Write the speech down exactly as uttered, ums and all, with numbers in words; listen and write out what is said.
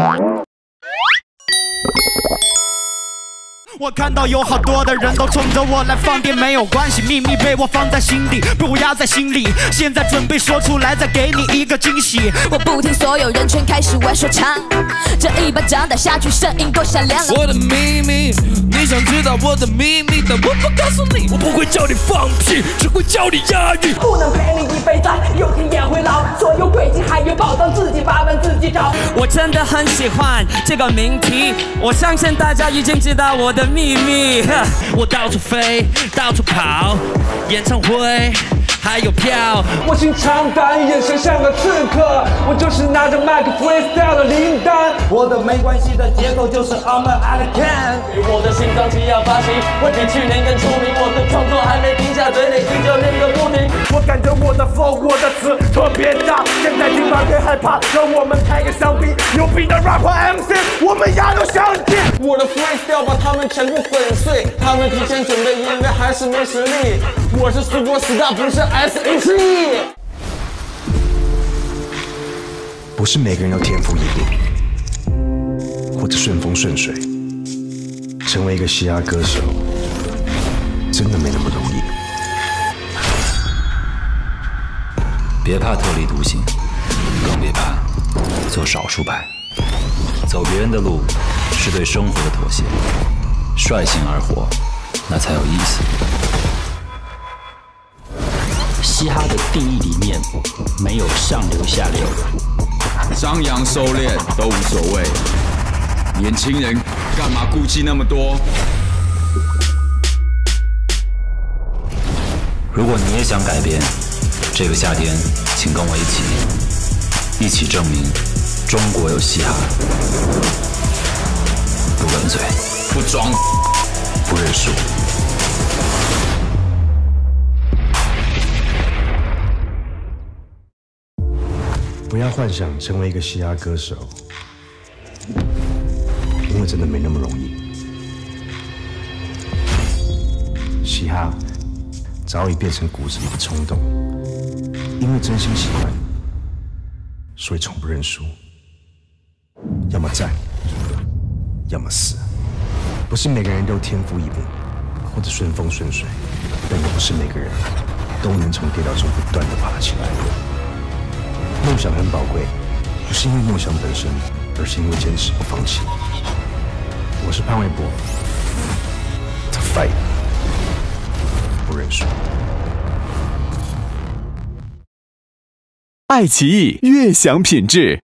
我看到有好多的人都冲着我来放电，没有关系，秘密被我放在心底，不压在心里。现在准备说出来，再给你一个惊喜。 我不听，所有人全开始玩说唱，这一巴掌打下去，声音多响亮。 我的秘密，你想知道我的秘密，但我不告诉你。我不会叫你放屁，只会叫你押韵。 不能陪你一辈子，有天也会老。所有轨迹还有宝藏，自己把玩自己找。 我真的很喜欢这个命题，我相信大家已经知道我的秘密。 我到处飞，到处跑，演唱会还有票。 我心长胆，眼神像个刺客，我就是拿着麦克 freestyle 的林丹。 我的没关系的结构就是 I'm an American。 我的心脏即要发行，会比去年更出名。我的创作还没停下，嘴里听就练个不停。 我感觉我的 flow， 我的词特别大，现在听完别害怕，让我们开个香槟。牛逼的 rapper M C， 我们牙都相近。 我的 freestyle 把他们全部粉碎，他们提前准备，因为还是没实力。我是 superstar， 不是 S H E。 不是每个人都天赋异禀，或者顺风顺水。成为一个嘻哈歌手，真的没那么容易。 别怕特立独行，更别怕做少数派。走别人的路，是对生活的妥协。率性而活，那才有意思。 嘻哈的定义里面没有上流下流， 张扬收敛都无所谓。年轻人干嘛顾忌那么多？ 如果你也想改变，这个夏天，请跟我一起，一起证明中国有嘻哈。不问罪， 不装， 不认输。 不要幻想成为一个嘻哈歌手，因为真的没那么容易。嘻哈早已变成骨子里的冲动，因为真心喜欢，所以从不认输。要么战，要么死。不是每个人都天赋异禀，或者顺风顺水，但也不是每个人都能从跌倒中不断的爬起来。梦想很宝贵，不是因为梦想本身，而是因为坚持不放弃。我是潘玮柏 ，To fight， 不认输。 爱奇艺悦享品质。